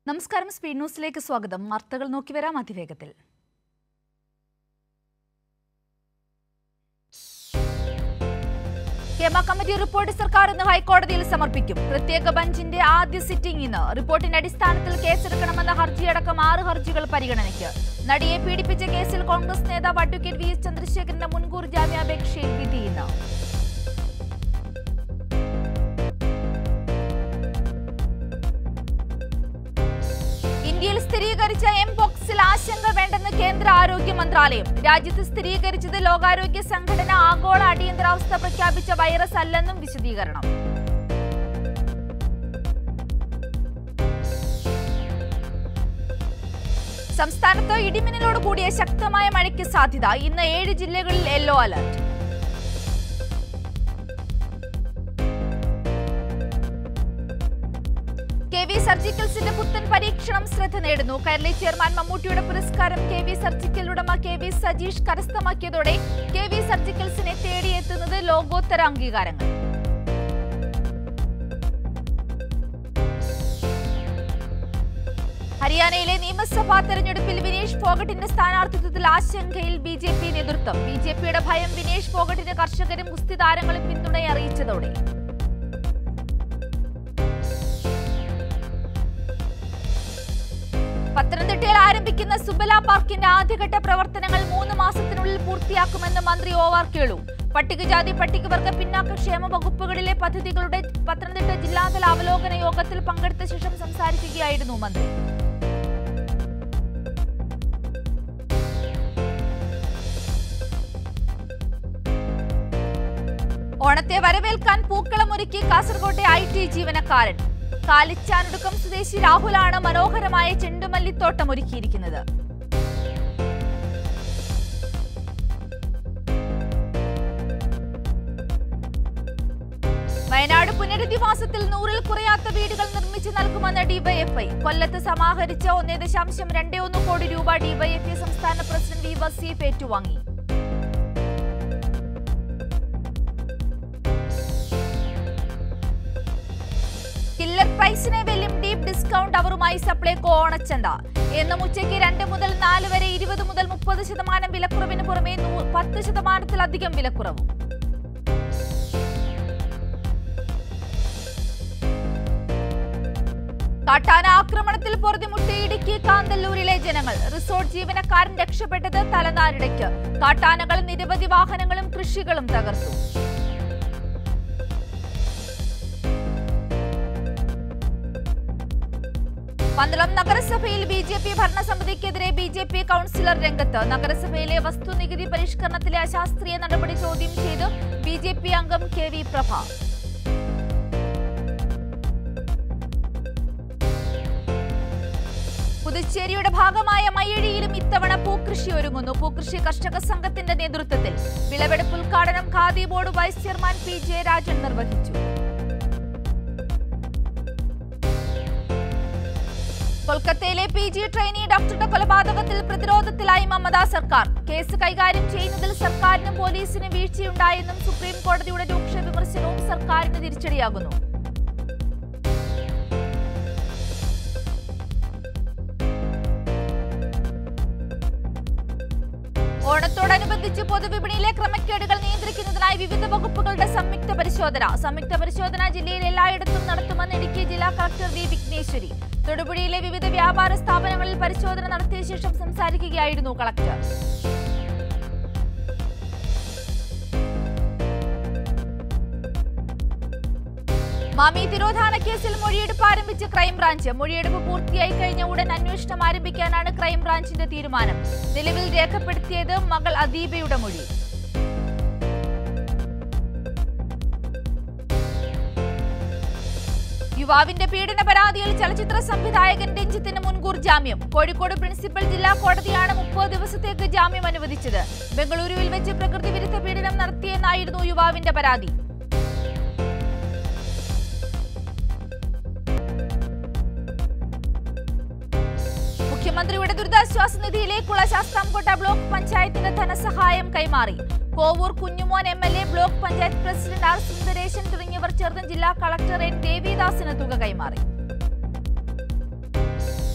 നമസ്കാരം, സ്പീഡ് ന്യൂസിലേക്ക് സ്വാഗതം. വാർത്തകൾ നോക്കി വരാം അതിവേഗത്തിൽ. ഹേമ കമ്മിറ്റി റിപ്പോർട്ട് സർക്കാർ ഇന്ന് ഹൈക്കോടതിയിൽ സമർപ്പിക്കും. പ്രത്യേക ബെഞ്ചിന്റെ ആദ്യ സിറ്റിംഗ് ഇന്ന്. റിപ്പോർട്ടിന്റെ അടിസ്ഥാനത്തിൽ കേസെടുക്കണമെന്ന ഹർജിയടക്കം 6 ഹർജികൾ പരിഗണനയ്ക്ക്. നടിയെ പീഡിപ്പിച്ച കേസിൽ കോൺഗ്രസ് നേതാവ് അഡ്വക്കേറ്റ് വി എസ് ചന്ദ്രശേഖരന്റെ മുൻകൂർ ജാമ്യാപേക്ഷയിൽ വിധി ഇന്ന്. ഇന്ത്യയിൽ സ്ഥിരീകരിച്ച എംപോക്സിൽ ആശങ്ക വേണ്ടെന്ന് കേന്ദ്ര ആരോഗ്യ മന്ത്രാലയം. രാജ്യത്ത് സ്ഥിരീകരിച്ചത് ലോകാരോഗ്യ സംഘടന ആഗോള അടിയന്തരാവസ്ഥ പ്രഖ്യാപിച്ച വൈറസ് അല്ലെന്നും വിശദീകരണം. സംസ്ഥാനത്ത് ഇടിമിന്നലോട് കൂടിയ ശക്തമായ മഴയ്ക്ക് സാധ്യത. ഇന്ന് 7 ജില്ലകളിൽ യെല്ലോ അലർട്ട്. KV സർജിക്കൽസിന്റെ പുത്തൻ പരീക്ഷണം ശ്രദ്ധ നേടുന്നു. കൈരളി ചെയർമാൻ മമ്മൂട്ടിയുടെ പുരസ്കാരം KV സർജിക്കൽ ഉടമ KV സജീഷ് കരസ്ഥമാക്കിയതോടെ KV സർജിക്കൽസിനെ തേടിയെത്തുന്നത് ലോകോത്തര അംഗീകാരങ്ങൾ. ഹരിയാനയിലെ നിയമസഭാ തെരഞ്ഞെടുപ്പിൽ വിനേഷ് ഫോഗട്ടിന്റെ സ്ഥാനാർത്ഥിത്വത്തിൽ ആശങ്കയിൽ BJP നേതൃത്വം. BJPയുടെ ഭയം വിനേഷ് ഫോഗട്ടിന് കർഷകരും ഗുസ്തി താരങ്ങളും പിന്തുണ അറിയിച്ചതോടെ. പത്തനംതിട്ടയിൽ ആരംഭിക്കുന്ന സുബല പാർക്കിന്റെ ആദ്യഘട്ട പ്രവർത്തനങ്ങൾ 3 മാസത്തിനുള്ളിൽ പൂർത്തിയാക്കുമെന്ന് മന്ത്രി OR കേളു. പട്ടികജാതി പട്ടികവർഗ പിന്നാക്ക ക്ഷേമ വകുപ്പുകളിലെ പദ്ധതികളുടെ പത്തനംതിട്ട ജില്ലാതല അവലോകന യോഗത്തിൽ പങ്കെടുത്ത ശേഷം സംസാരിക്കുകയായിരുന്നു മന്ത്രി. ഓണത്തെ വരവേൽക്കാൻ പൂക്കളമൊരുക്കി കാസർകോട്ടെ IT ജീവനക്കാരൻ. കാലിച്ചാനൊടുക്കം സ്വദേശി രാഹുലാണ് മനോഹരമായ ചെണ്ടുമല്ലിത്തോട്ടം ഒരുക്കിയിരിക്കുന്നത്. വയനാട് പുനരധിവാസത്തിൽ 100-ൽ കുറയാത്ത വീടുകൾ നിർമ്മിച്ചു നൽകുമെന്ന് ഡിവൈഎഫ്ഐ. കൊല്ലത്ത് സമാഹരിച്ച 1.21 കോടി രൂപ ഡിവൈഎഫ്ഐ സംസ്ഥാന പ്രസിഡന്റ് വി വസീഫ് ഏറ്റുവാങ്ങി. കില്ലർ പ്രൈസിനെ വെല്ലും ഡീപ് ഡിസ്കൗണ്ട് അവറുമായി സപ്ലൈകോ ഓണച്ചന്ത. എന്നും ഉച്ചയ്ക്ക് 2 മുതൽ 4 വരെ 20 മുതൽ 30% വിലക്കുറവിന് പുറമെ 10%-ലധികം വിലക്കുറവും. കാട്ടാന ആക്രമണത്തിൽ പൊറുതിമുട്ട ഇടുക്കി കാന്തല്ലൂരിലെ ജനങ്ങൾ. റിസോർട്ട് ജീവനക്കാരൻ രക്ഷപ്പെട്ടത് തലനാരിടയ്ക്ക്. കാട്ടാനകൾ നിരവധി വാഹനങ്ങളും കൃഷികളും തകർത്തു. പന്തളം നഗരസഭയിൽ BJP ഭരണസമിതിക്കെതിരെ BJP കൗൺസിലർ രംഗത്ത്. നഗരസഭയിലെ വസ്തുനികുതി പരിഷ്കരണത്തിലെ അശാസ്ത്രീയ നടപടി ചോദ്യം ചെയ്ത് BJP അംഗം KV പ്രഭ. പുതുച്ചേരിയുടെ ഭാഗമായ മയ്യഴിയിലും ഇത്തവണ പൂക്കൃഷി ഒരുങ്ങുന്നു. പൂക്കൃഷി കർഷക സംഘത്തിന്റെ നേതൃത്വത്തിൽ. വിളവെടുപ്പ് ഉദ്ഘാടനം Khadi board vice chairman P Jayarajan നിർവഹിച്ചു. കൊൽക്കത്തയിലെ PG ട്രെയിനി ഡോക്ടറുടെ കൊലപാതകത്തിൽ പ്രതിരോധത്തിലായി മമതാ സർക്കാർ. കേസ് കൈകാര്യം ചെയ്യുന്നതിൽ സർക്കാരിനും പോലീസിനും വീഴ്ചയുണ്ടായെന്നും സുപ്രീം കോടതിയുടെ രൂക്ഷ വിമർശനവും സർക്കാരിന് തിരിച്ചടിയാകുന്നു. ഓണത്തോടനുബന്ധിച്ച് പൊതുവിപണിയിലെ ക്രമക്കേടുകൾ നിയന്ത്രിക്കുന്നതിനായി വിവിധ വകുപ്പുകളുടെ സംയുക്ത പരിശോധന ജില്ലയിൽ എല്ലായിടത്തും നടത്തുമെന്ന് ഇടുക്കി ജില്ലാ കളക്ടർ വി വിഘ്നേശ്വരി. തൊടുപുഴയിലെ വിവിധ വ്യാപാര സ്ഥാപനങ്ങളിൽ പരിശോധന നടത്തിയ ശേഷം സംസാരിക്കുകയായിരുന്നു കളക്ടർ. മാമി തിരോധാന കേസിൽ മൊഴിയെടുപ്പ് ആരംഭിച്ച് ക്രൈംബ്രാഞ്ച്. മൊഴിയെടുപ്പ് പൂർത്തിയായി കഴിഞ്ഞ ഉടൻ അന്വേഷണം ആരംഭിക്കാനാണ് ക്രൈംബ്രാഞ്ചിന്റെ തീരുമാനം. നിലവിൽ രേഖപ്പെടുത്തിയത് മകൾ അദീബയുടെ മൊഴി. യുവാവിന്റെ പീഡന പരാതിയിൽ ചലച്ചിത്ര സംവിധായകൻ രഞ്ജിത്തിന് മുൻകൂർ ജാമ്യം. കോഴിക്കോട് പ്രിൻസിപ്പൽ ജില്ലാ കോടതിയാണ് 30 ദിവസത്തേക്ക് ജാമ്യം അനുവദിച്ചത്. ബംഗളൂരുവിൽ വെച്ച് പ്രകൃതി വിരുദ്ധ പീഡനം നടത്തിയെന്നായിരുന്നു യുവാവിന്റെ പരാതി. മുഖ്യമന്ത്രിയുടെ ദുരിതാശ്വാസ നിധിയിലേക്കുള്ള ശാസ്താംകോട്ട ബ്ലോക്ക് പഞ്ചായത്തിന്റെ ധനസഹായം കൈമാറി. Kovoor Kunjumon MLA, block panchayat president R Sundaresan തുടങ്ങിയവർ ചേർന്ന് ജില്ലാ കളക്ടർ N ദേവിദാസിന് തുക കൈമാറി.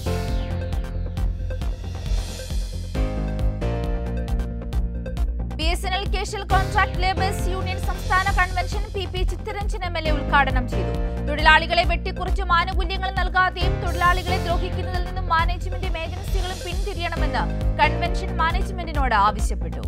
BSNL casual contract labours union സംസ്ഥാന കൺവെൻഷൻ PP ചിത്തരഞ്ജൻ MLA ഉദ്ഘാടനം ചെയ്തു. തൊഴിലാളികളെ വെട്ടിക്കുറച്ചും ആനുകൂല്യങ്ങൾ നൽകാതെയും തൊഴിലാളികളെ ദ്രോഹിക്കുന്നതിൽ നിന്നും മാനേജ്മെന്റും ഏജൻസികളും പിന്തിരിയണമെന്ന് കൺവെൻഷൻ മാനേജ്മെന്റിനോട് ആവശ്യപ്പെട്ടു.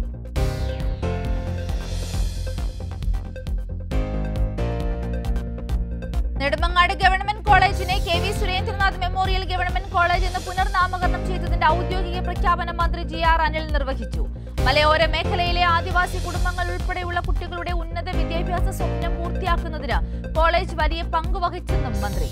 നെടുമങ്ങാട് ഗവൺമെന്റ് കോളേജിനെ KV Surendranath memorial government college എന്ന് പുനർനാമകരണം ചെയ്തതിന്റെ ഔദ്യോഗിക പ്രഖ്യാപനം മന്ത്രി GR അനിൽ നിർവഹിച്ചു. മലയോര മേഖലയിലെ ആദിവാസി കുടുംബങ്ങൾ ഉൾപ്പെടെയുള്ള കുട്ടികളുടെ ഉന്നത വിദ്യാഭ്യാസ സ്വപ്നം പൂർത്തിയാക്കുന്നതിന് കോളേജ് വലിയ പങ്ക് വഹിച്ചെന്നും മന്ത്രി.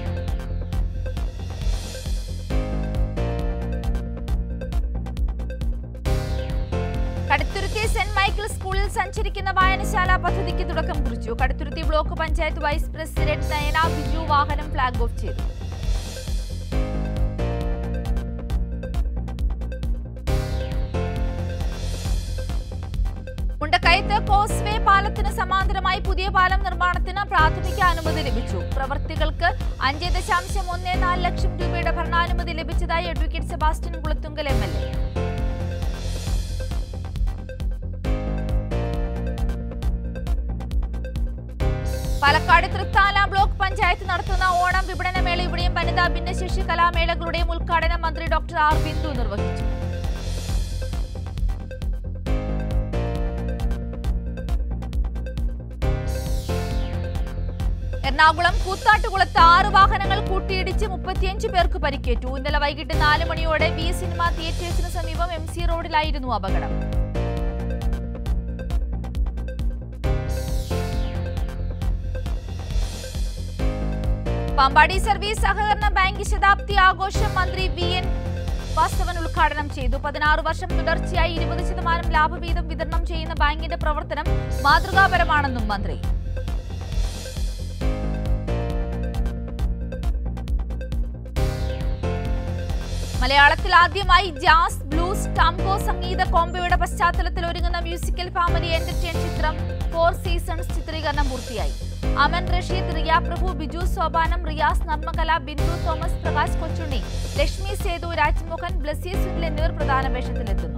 കടുത്തുരുത്തി സെന്റ് മൈക്കിൾ സ്കൂളിൽ സഞ്ചരിക്കുന്ന വായനശാല പദ്ധതിക്ക് തുടക്കം കുറിച്ചു. Kaduthuruthy block panchayat vice president Nayana Biju വാഹനം ഫ്ളാഗ് ഓഫ് ചെയ്തു. മുണ്ടക്കയത്ത് കോസ്വേ പാലത്തിന് സമാന്തരമായി പുതിയ പാലം നിർമ്മാണത്തിന് പ്രാഥമിക അനുമതി ലഭിച്ചു. പ്രവൃത്തികൾക്ക് 5.14 ലക്ഷം രൂപയുടെ ഭരണാനുമതി ലഭിച്ചതായി advocate Sebastian Kulathunkal MLA. Palakkad Thrithala block panchayat നടത്തുന്ന ഓണം വിപണനമേള ഇവിടെയും വനിതാ ഭിന്നശേഷി കലാമേളകളുടെയും ഉദ്ഘാടനം മന്ത്രി ഡോക്ടർ R ബിന്ദു നിർവഹിച്ചു. എറണാകുളം കൂത്താട്ടുകുളത്ത് 6 വാഹനങ്ങൾ കൂട്ടിയിടിച്ച് 35 പേർക്ക് പരിക്കേറ്റു. ഇന്നലെ വൈകിട്ട് 4 മണിയോടെ V സിനിമ തിയേറ്റേഴ്സിന് സമീപം MC റോഡിലായിരുന്നു അപകടം. പാമ്പാടി സർവീസ് സഹകരണ ബാങ്ക് ശതാബ്ദി ആഘോഷം മന്ത്രി VN വാസവൻ ഉദ്ഘാടനം ചെയ്തു. 16 വർഷം തുടർച്ചയായി 20% ലാഭവീതം വിതരണം ചെയ്യുന്ന ബാങ്കിന്റെ പ്രവർത്തനം മാതൃകാപരമാണെന്നും മന്ത്രി. മലയാളത്തിൽ ആദ്യമായി ജാസ്, ബ്ലൂസ്, ടാംഗോ സംഗീത കോംബോയുടെ പശ്ചാത്തലത്തിൽ ഒരുങ്ങുന്ന മ്യൂസിക്കൽ ഫാമിലി എന്റർടൈൻ ചിത്രം 4 സീസൺസ് ചിത്രീകരണം പൂർത്തിയായി. അമൻ റഷീദ്, റിയ പ്രഭു, ബിജു സോപാനം, റിയാസ് നർമ്മകല, ബിന്ദു തോമസ്, പ്രകാശ് കൊച്ചുണ്ണി, ലക്ഷ്മി സേതു, രാജ്മോഹൻ, ബ്ലസി സുനിൽ എന്നിവർ പ്രധാന വേഷത്തിലെത്തുന്നു.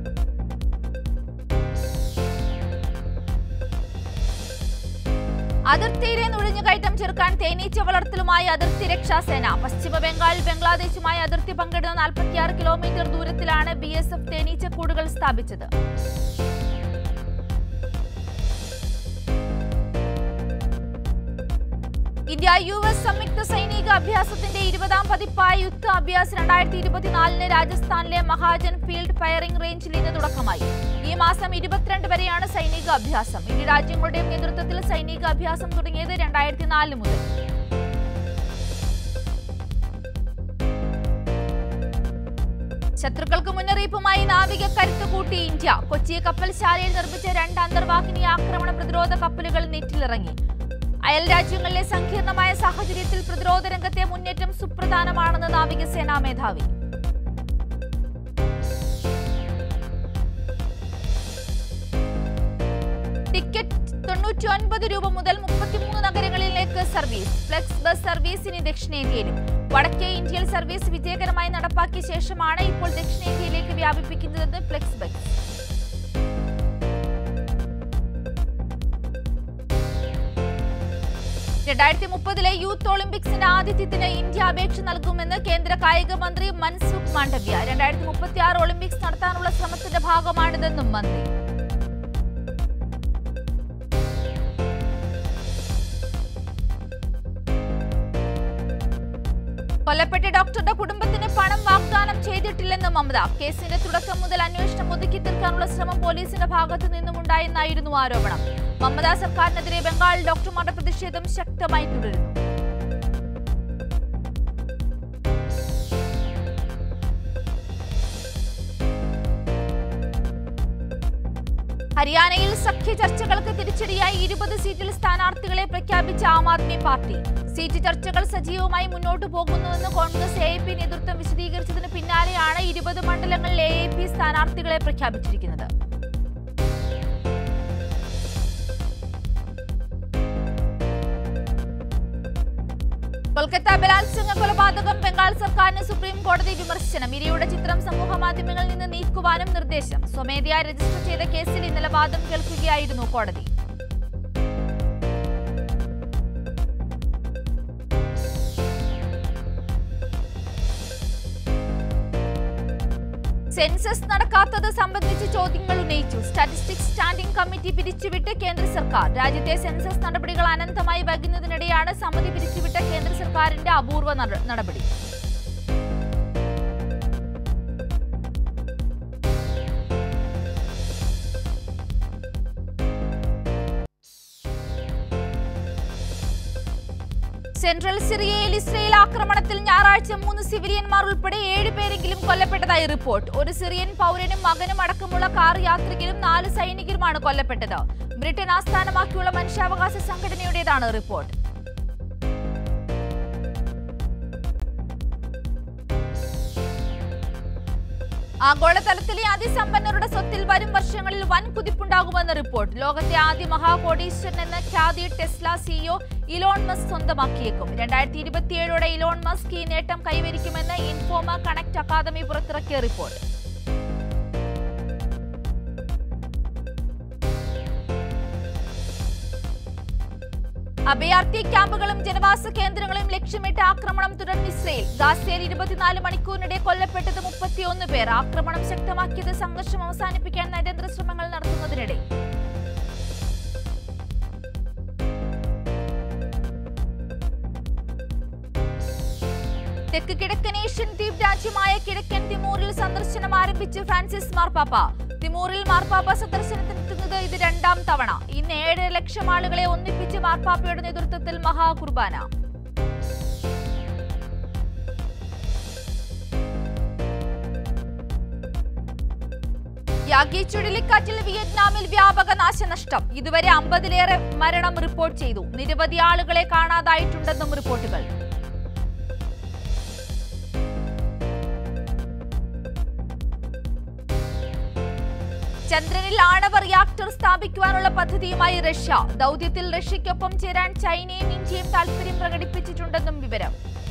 അതിർത്തിയിലെ നുഴഞ്ഞുകയറ്റം ചെറുക്കാൻ തേനീച്ച വളർത്തലുമായി അതിർത്തി രക്ഷാസേന. പശ്ചിമ ബംഗാൾ ബംഗ്ലാദേശുമായി അതിർത്തി പങ്കിടുന്ന 46 കിലോമീറ്റർ ദൂരത്തിലാണ് BSF തേനീച്ചക്കൂടുകൾ സ്ഥാപിച്ചത്. ഇന്ത്യ-US സംയുക്ത സൈനിക അഭ്യാസത്തിന്റെ 20ാം പതിപ്പായ യുദ്ധ അഭ്യാസ് 2024 രാജസ്ഥാനിലെ മഹാജൻ ഫീൽഡ് ഫയറിംഗ് റേഞ്ചിൽ ഇന്ന് തുടക്കമായി. ഈ മാസം 22 വരെയാണ് സൈനിക അഭ്യാസം. ഇരു രാജ്യങ്ങളുടെയും നേതൃത്വത്തിൽ സൈനിക അഭ്യാസം തുടങ്ങിയത് 2004 മുതൽ. ശത്രുക്കൾക്ക് മുന്നറിയിപ്പുമായി നാവിക കരുത്ത് കൂട്ടി ഇന്ത്യ. കൊച്ചി കപ്പൽശാലയിൽ നിർമ്മിച്ച 2 അന്തർവാഹിനി ആക്രമണ പ്രതിരോധ കപ്പലുകൾ നീറ്റിലിറങ്ങി. അയൽ രാജ്യങ്ങളിലെ സങ്കീർണമായ സാഹചര്യത്തിൽ പ്രതിരോധ രംഗത്തെ മുന്നേറ്റം സുപ്രധാനമാണെന്ന് നാവികസേനാ മേധാവി. ടിക്കറ്റ് 99 രൂപ മുതൽ 33 നഗരങ്ങളിലേക്ക് സർവീസ്. ഫ്ലെക്സ് ബസ് സർവീസ് ഇനി ദക്ഷിണേന്ത്യയിലും. വടക്കേ ഇന്ത്യയിൽ സർവീസ് വിജയകരമായി നടപ്പാക്കിയ ശേഷമാണ് ഇപ്പോൾ ദക്ഷിണേന്ത്യയിലേക്ക് വ്യാപിപ്പിക്കുന്നതെന്ന് ഫ്ലെക്സ് ബസ്. 2030 യൂത്ത് ഒളിമ്പിക്സിന്റെ ആതിഥ്യത്തിന് ഇന്ത്യ അപേക്ഷ നൽകുമെന്ന് കേന്ദ്ര കായിക മന്ത്രി മൻസുഖ് മാണ്ഡവ്യ. 2036 ഒളിമ്പിക്സ് നടത്താനുള്ള ശ്രമത്തിന്റെ ഭാഗമാണിതെന്നും മന്ത്രി. കൊല്ലപ്പെട്ട ഡോക്ടറുടെ കുടുംബത്തിന് പണം വാഗ്ദാനം ചെയ്തിട്ടില്ലെന്ന് മമത. കേസിന്റെ തുടക്കം മുതൽ അന്വേഷണം ഒതുക്കി തീർക്കാനുള്ള ശ്രമം പോലീസിന്റെ ഭാഗത്തു നിന്നുമുണ്ടായെന്നായിരുന്നു ആരോപണം. മമത സർക്കാരിനെതിരെ ബംഗാൾ ഡോക്ടർമാരുടെ പ്രതിഷേധം ശക്തമായി തുടരുന്നു. ഹരിയാനയിൽ സഖ്യ ചർച്ചകൾക്ക് തിരിച്ചടിയായി 20 സീറ്റിൽ സ്ഥാനാർത്ഥികളെ പ്രഖ്യാപിച്ച ആം ആദ്മി പാർട്ടി. സീറ്റ് ചർച്ചകൾ സജീവമായി മുന്നോട്ടു പോകുന്നുവെന്ന് കോൺഗ്രസ് AAP നേതൃത്വം വിശദീകരിച്ചതിന് പിന്നാലെയാണ് 20 മണ്ഡലങ്ങളിൽ AAP സ്ഥാനാർത്ഥികളെ പ്രഖ്യാപിച്ചിരിക്കുന്നത്. കൊൽക്കത്ത ബലാത്സംഗ കൊലപാതകം ബംഗാൾ സർക്കാരിന് സുപ്രീം കോടതി വിമർശനം. ഇരയുടെ ചിത്രം സമൂഹ മാധ്യമങ്ങളിൽ നിന്ന് നീക്കുവാനും നിർദ്ദേശം. സ്വമേധയാ രജിസ്റ്റർ ചെയ്ത കേസിൽ ഇന്നലെ വാദം കേൾക്കുകയായിരുന്നു കോടതി. സെൻസസ് നടക്കാത്തത് സംബന്ധിച്ച് ചോദ്യങ്ങൾ ഉന്നയിച്ചു. സ്റ്റാറ്റിസ്റ്റിക്സ് സ്റ്റാൻഡിംഗ് കമ്മിറ്റി പിരിച്ചുവിട്ട് കേന്ദ്ര സർക്കാർ. രാജ്യത്തെ സെൻസസ് നടപടികൾ അനന്തമായി വൈകുന്നതിനിടെയാണ് സമിതി പിരിച്ചുവിട്ട കേന്ദ്ര സർക്കാരിന്റെ അപൂർവ നടപടി. സെൻട്രൽ സിറിയയിൽ ഇസ്രയേൽ ആക്രമണത്തിൽ ഞായറാഴ്ച 3 സിവിലിയന്മാർ ഉൾപ്പെടെ 7 പേരെങ്കിലും കൊല്ലപ്പെട്ടതായി റിപ്പോർട്ട്. ഒരു സിറിയൻ പൗരനും മകനും അടക്കമുള്ള കാർ യാത്രികരും 4 സൈനികരുമാണ് കൊല്ലപ്പെട്ടത്. ബ്രിട്ടൻ ആസ്ഥാനമാക്കിയുള്ള മനുഷ്യാവകാശ സംഘടനയുടേതാണ് റിപ്പോർട്ട്. ആഗോളതലത്തിലെ അതിസമ്പന്നരുടെ സ്വത്തിൽ വരും വർഷങ്ങളിൽ വൻ കുതിപ്പുണ്ടാകുമെന്ന് റിപ്പോർട്ട്. ലോകത്തെ ആദ്യ മഹാകോടീശ്വരൻ എന്ന ഖ്യാതി ടെസ്ല സിഇഒ ഇലോൺ മസ്ക് സ്വന്തമാക്കിയേക്കും. 2027 ഇലോൺ മസ്ക് ഈ നേട്ടം കൈവരിക്കുമെന്ന് ഇൻഫോമ കണക്ട് അക്കാദമി പുറത്തിറക്കിയ റിപ്പോർട്ട്. അഭയാർത്ഥി ക്യാമ്പുകളും ജനവാസ കേന്ദ്രങ്ങളും ലക്ഷ്യമിട്ട് ആക്രമണം തുടർന്ന് ഇസ്രയേൽ. ഗാസയിൽ 24 മണിക്കൂറിനിടെ കൊല്ലപ്പെട്ടത് 31 പേർ. ആക്രമണം ശക്തമാക്കിയത് സംഘർഷം അവസാനിപ്പിക്കാൻ നയതന്ത്ര ശ്രമങ്ങൾ നടത്തുന്നതിനിടെ. തെക്ക് കിഴക്കൻ ഏഷ്യൻ ദ്വീപ് രാജ്യമായ കിഴക്കൻ തിമൂറിൽ സന്ദർശനം ആരംഭിച്ച് ഫ്രാൻസിസ് മാർപ്പാപ്പ. തിമൂറിൽ മാർപ്പാപ്പ സന്ദർശനത്തിനെത്തുന്നത് ഇത് 2ാം തവണ. ഇന്ന് 7 ലക്ഷം ആളുകളെ ഒന്നിപ്പിച്ച് മാർപ്പാപ്പയുടെ നേതൃത്വത്തിൽ മഹാകുർബാന. യാഗി ചുഴലിക്കാറ്റിൽ വിയറ്റ്നാമിൽ വ്യാപക നാശനഷ്ടം. ഇതുവരെ 50-ലേറെ മരണം റിപ്പോർട്ട് ചെയ്തു. നിരവധി ആളുകളെ കാണാതായിട്ടുണ്ടെന്നും റിപ്പോർട്ടുകൾ. ചന്ദ്രനിൽ ആണവ റിയാക്ടർ സ്ഥാപിക്കുവാനുള്ള പദ്ധതിയുമായി റഷ്യ. ദൗത്യത്തിൽ റഷ്യയ്ക്കൊപ്പം ചേരാൻ ചൈനയും ഇന്ത്യയും താൽപര്യം പ്രകടിപ്പിച്ചിട്ടുണ്ടെന്നും വിവരം.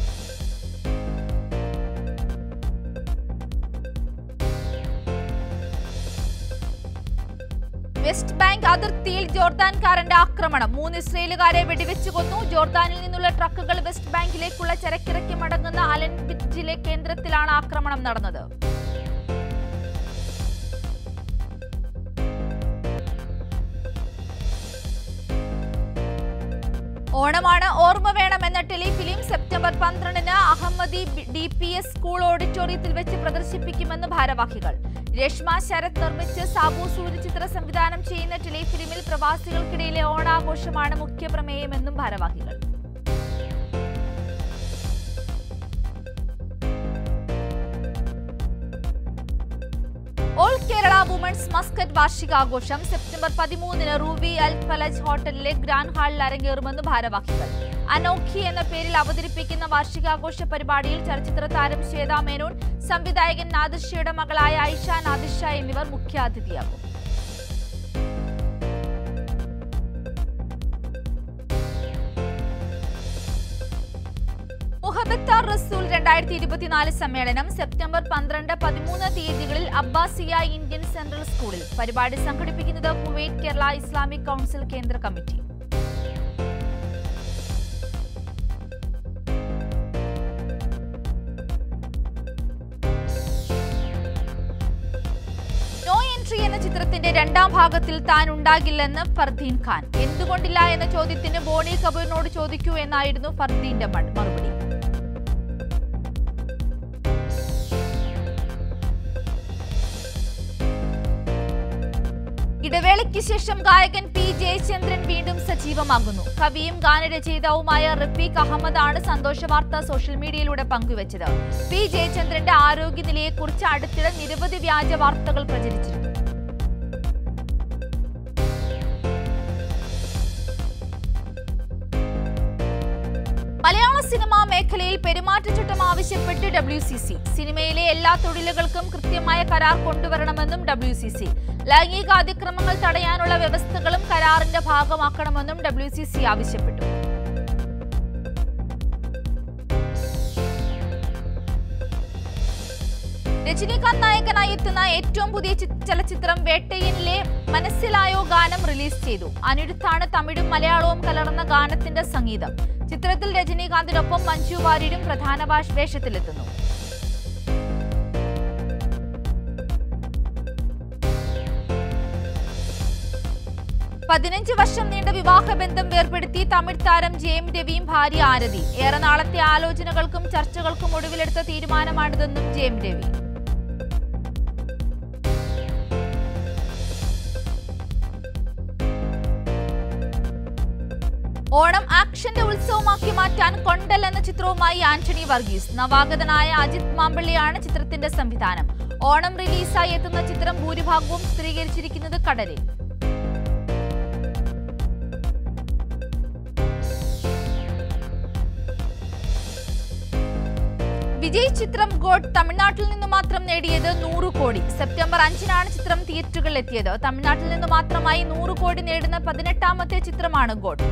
വെസ്റ്റ് ബാങ്ക് അതിർത്തിയിൽ ജോർദാൻകാരന്റെ ആക്രമണം. 3 ഇസ്രയേലുകാരെ വെടിവെച്ചു കൊന്നു. ജോർദാനിൽ നിന്നുള്ള ട്രക്കുകൾ വെസ്റ്റ് ബാങ്കിലേക്കുള്ള ചരക്കിറക്കി മടങ്ങുന്ന അലൻബിറ്റിലെ കേന്ദ്രത്തിലാണ് ആക്രമണം നടന്നത്. ഓണമാണ് ഓർമ്മ വേണം എന്ന ടെലിഫിലിം സെപ്റ്റംബർ 12-ന് അഹമ്മദി DPS സ്കൂൾ ഓഡിറ്റോറിയത്തിൽ വെച്ച് പ്രദർശിപ്പിക്കുമെന്ന് ഭാരവാഹികൾ. രേഷ്മ ശരത് നിർമ്മിച്ച് സാബു സൂര്യചിത്ര സംവിധാനം ചെയ്യുന്ന ടെലിഫിലിമിൽ പ്രവാസികൾക്കിടയിലെ ഓണാഘോഷമാണ് മുഖ്യ പ്രമേയമെന്നും ഭാരവാഹികൾ. ഓൾ കേരള വുമൺസ് മസ്കറ്റ് വാർഷികാഘോഷം സെപ്റ്റംബർ 13-ന് റൂബി അൽ ഫലജ് ഹോട്ടലിലെ ഗ്രാൻഡ് ഹാളിൽ അരങ്ങേറുമെന്ന് ഭാരവാഹികൾ. അനോഖി എന്ന പേരിൽ അവതരിപ്പിക്കുന്ന വാർഷികാഘോഷ പരിപാടിയിൽ ചലച്ചിത്ര താരം ശ്വേതാ മേനോൻ, സംവിധായകൻ നാദിർഷയുടെ മകളായ ഐഷ നാദിർഷ എന്നിവർ മുഖ്യാതിഥിയാകും. മുഹബത്താർ റസൂൽ 2024 സമ്മേളനം സെപ്റ്റംബർ 12-13 തീയതികളിൽ അബ്ബാസിയ ഇന്ത്യൻ സെൻട്രൽ സ്കൂളിൽ. പരിപാടി സംഘടിപ്പിക്കുന്നത് കുവൈറ്റ് കേരള ഇസ്ലാമിക് കൗൺസിൽ കേന്ദ്ര കമ്മിറ്റി. നോ എൻട്രി എന്ന ചിത്രത്തിന്റെ 2ാം ഭാഗത്തിൽ താൻ ഉണ്ടാകില്ലെന്ന് ഫർദീൻ ഖാൻ. എന്തുകൊണ്ടില്ല എന്ന ചോദ്യത്തിന് ബോണി കപൂറിനോട് ചോദിക്കൂ എന്നായിരുന്നു ഫർദീന്റെ മറുപടി. ഇടവേളയ്ക്ക് ശേഷം ഗായകൻ P. ജയചന്ദ്രൻ വീണ്ടും സജീവമാകുന്നു. കവിയും ഗാനരചയിതാവുമായ റഫീഖ് അഹമ്മദ് ആണ് സന്തോഷ വാർത്ത സോഷ്യൽ മീഡിയയിലൂടെ പങ്കുവച്ചത്. P. ജയചന്ദ്രന്റെ ആരോഗ്യനിലയെക്കുറിച്ച് അടുത്തിടെ നിരവധി വ്യാജ വാർത്തകൾ പ്രചരിച്ചിരുന്നു. മലയാള സിനിമാ മേഖലയിൽ പെരുമാറ്റച്ചട്ടം ആവശ്യപ്പെട്ട് WCC. സിനിമയിലെ എല്ലാ തൊഴിലുകൾക്കും കൃത്യമായ കരാർ കൊണ്ടുവരണമെന്നും WCC. ലൈംഗികാതിക്രമങ്ങൾ തടയാനുള്ള വ്യവസ്ഥകളും കരാറിന്റെ ഭാഗമാക്കണമെന്നും WCC ആവശ്യപ്പെട്ടു. രജനീകാന്ത് നായകനായി എത്തുന്ന ഏറ്റവും പുതിയ ചലച്ചിത്രം വേട്ടയ്യനിലെ മനസ്സിലായോ ഗാനം റിലീസ് ചെയ്തു. അനിരുദ്ധാണ് തമിഴും മലയാളവും കലർന്ന ഗാനത്തിന്റെ സംഗീതം. ചിത്രത്തിൽ രജനീകാന്തിനൊപ്പം മഞ്ജു വാര്യരും പ്രധാന വേഷത്തിലെത്തുന്നു. പതിനഞ്ച് വർഷം നീണ്ട വിവാഹബന്ധം വേർപെടുത്തി തമിഴ് താരം ജയം രവിയും ഭാര്യ ആരതി. ഏറെ നാളത്തെ ആലോചനകൾക്കും ചർച്ചകൾക്കും ഒടുവിലെടുത്ത തീരുമാനമാണിതെന്നും ജയം രവി. ഓണം ആക്ഷന്റെ ഉത്സവമാക്കി മാറ്റാൻ കൊണ്ടൽ എന്ന ചിത്രവുമായി ആന്റണി വർഗീസ്. നവാഗതനായ അജിത് മാമ്പള്ളിയാണ് ചിത്രത്തിന്റെ സംവിധാനം. ഓണം റിലീസായി എത്തുന്ന ചിത്രം ഭൂരിഭാഗവും ചിത്രീകരിച്ചിരിക്കുന്നത് കടലിൽ. വിജയ് ചിത്രം ഗോഡ് തമിഴ്നാട്ടിൽ നിന്ന് മാത്രം നേടിയത് 100 കോടി. സെപ്റ്റംബർ 5-നാണ് ചിത്രം തിയേറ്ററുകളിൽ എത്തിയത്. തമിഴ്നാട്ടിൽ നിന്ന് മാത്രമായി 100 കോടി നേടുന്ന 18ാമത്തെ ചിത്രമാണ് ഗോഡ്.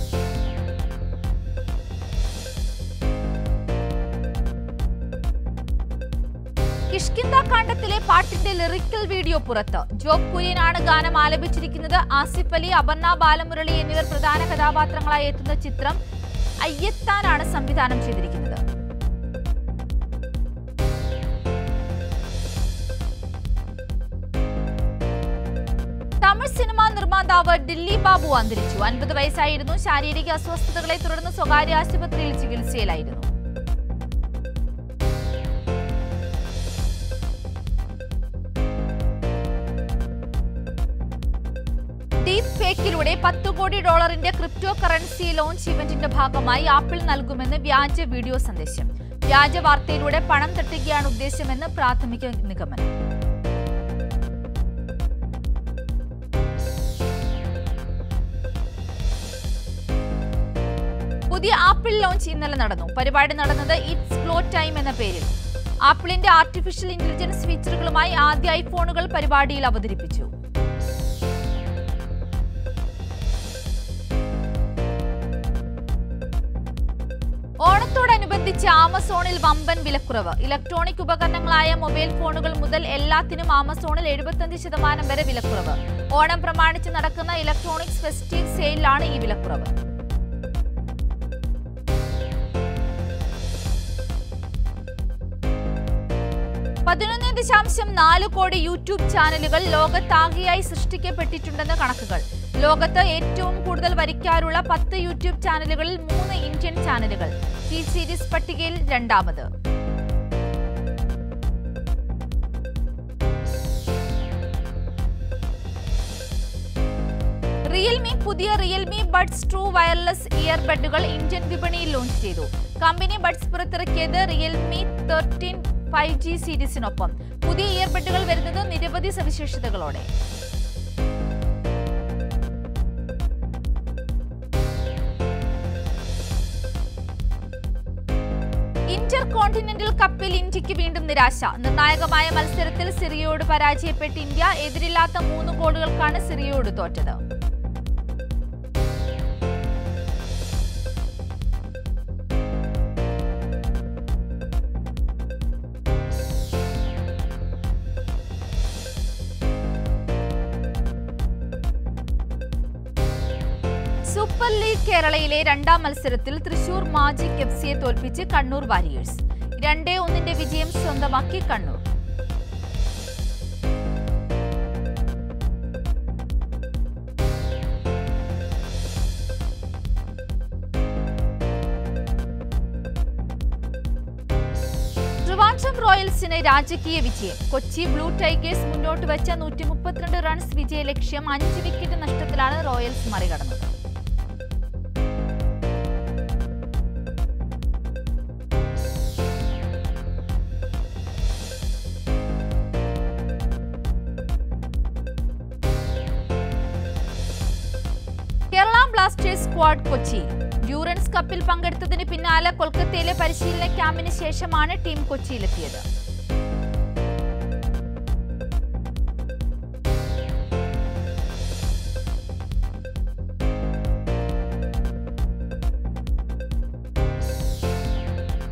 കിഷ്കിന്ദ കാണ്ഡത്തിലെ പാട്ടിന്റെ ലിറിക്കൽ വീഡിയോ പുറത്ത്. ജോബ് കുര്യനാണ് ഗാനം ആലപിച്ചിരിക്കുന്നത്. ആസിഫ് അലി, അപർണ ബാലമുരളി എന്നിവർ പ്രധാന കഥാപാത്രങ്ങളായി എത്തുന്ന ചിത്രം അയ്യത്താനാണ് സംവിധാനം ചെയ്തിരിക്കുന്നത്. തമിഴ് സിനിമാ നിർമ്മാതാവ് ഡില്ലി ബാബു അന്തരിച്ചു. 50 വയസ്സായിരുന്നു. ശാരീരിക അസ്വസ്ഥതകളെ തുടർന്ന് സ്വകാര്യ ആശുപത്രിയിൽ ചികിത്സയിലായിരുന്നു. ഡീപ് ഫേക്കിലൂടെ $10 കോടി ക്രിപ്റ്റോ കറൻസി ലോഞ്ച് ഇവന്റിന്റെ ഭാഗമായി ആപ്പിൾ നൽകുമെന്ന് വ്യാജ വീഡിയോ സന്ദേശം. വ്യാജ വാർത്തയിലൂടെ പണം തട്ടുകയാണ് ഉദ്ദേശമെന്ന് പ്രാഥമിക നിഗമനം. പുതിയ ആപ്പിൾ ലോഞ്ച് ഇന്നലെ നടന്നു. പരിപാടി നടന്നത് ഇറ്റ്സ് ഗ്ലോ ടൈം എന്ന പേരിൽ. ആപ്പിളിന്റെ ആർട്ടിഫിഷ്യൽ ഇന്റലിജൻസ് ഫീച്ചറുകളുമായി ആദ്യ ഐഫോണുകൾ പരിപാടിയിൽ അവതരിപ്പിച്ചു. ഓണത്തോടനുബന്ധിച്ച് ആമസോണിൽ വമ്പൻ വിലക്കുറവ്. ഇലക്ട്രോണിക് ഉപകരണങ്ങളായ മൊബൈൽ ഫോണുകൾ മുതൽ എല്ലാത്തിനും ആമസോണിൽ 75% വരെ വിലക്കുറവ്. ഓണം പ്രമാണിച്ച് നടക്കുന്ന ഇലക്ട്രോണിക്സ് ഫെസ്റ്റീവ് സെയിലാണ് ഈ വിലക്കുറവ്. 11.4 കോടി യൂട്യൂബ് ചാനലുകൾ ലോകത്താകെയായി സൃഷ്ടിക്കപ്പെട്ടിട്ടുണ്ടെന്ന് കണക്കുകൾ. ലോകത്ത് ഏറ്റവും കൂടുതൽ വരിക്കാരുള്ള 10 യൂട്യൂബ് ചാനലുകളിൽ 3 ഇന്ത്യൻ ചാനലുകൾ. ടി സീരീസ് പട്ടികയിൽ രണ്ടാമത്. റിയൽമി പുതിയ റിയൽമി ബഡ്സ് ട്രൂ വയർലെസ് ഇയർബഡുകൾ ഇന്ത്യൻ വിപണിയിൽ ലോഞ്ച് ചെയ്തു. കമ്പനി ബഡ്സ് പുറത്തിറക്കിയത് റിയൽമി 13 5G സീരീസിനൊപ്പം. പുതിയ ഇയർബഡുകൾ വരുന്നത് നിരവധി സവിശേഷതകളോടെ. ഇന്റർ കോണ്ടിനെന്റൽ കപ്പിൽ ഇന്ത്യക്ക് വീണ്ടും നിരാശ. നിർണായകമായ മത്സരത്തിൽ സിറിയയോട് പരാജയപ്പെട്ട് ഇന്ത്യ. എതിരില്ലാത്ത 3 ഗോളുകൾക്കാണ് സിറിയയോട് തോറ്റത്. സൂപ്പർ ലീഗ് കേരളയിലെ 2ാം മത്സരത്തിൽ തൃശൂർ മാജിക് എഫ്സിയെ തോൽപ്പിച്ച് കണ്ണൂർ വാരിയേഴ്സ്. 2-1 വിജയം സ്വന്തമാക്കി കണ്ണൂർ. ട്രിവാൻഡ്രം റോയൽസിന് രാജകീയ വിജയം. കൊച്ചി ബ്ലൂ ടൈഗേഴ്സ് മുന്നോട്ട് വെച്ച 132 റൺസ് വിജയ ലക്ഷ്യം 5 വിക്കറ്റ് നഷ്ടത്തിലാണ് റോയൽസ് മറികടന്നത്. കേരള ബ്ലാസ്റ്റേഴ്സ് സ്ക്വാഡ് കൊച്ചിയിൽ. ഡ്യൂറൻസ് കപ്പിൽ പങ്കെടുത്തതിന് പിന്നാലെ കൊൽക്കത്തയിലെ പരിശീലന ക്യാമ്പിന് ശേഷമാണ് ടീം കൊച്ചിയിലെത്തിയത്.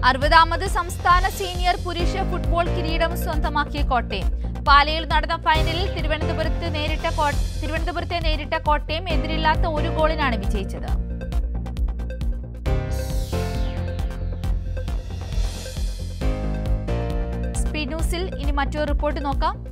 60ാമത് സംസ്ഥാന സീനിയർ പുരുഷ ഫുട്ബോൾ കിരീടം സ്വന്തമാക്കിയ കോട്ടയം. പാലയിൽ നടന്ന ഫൈനലിൽ തിരുവനന്തപുരത്തെ നേരിട്ട കോട്ടയം എതിരില്ലാത്ത ഒരു ഗോളിനാണ് വിജയിച്ചത്. സ്പീഡ് ന്യൂസിൽ ഇനി മറ്റൊരു റിപ്പോർട്ട് നോക്കാം.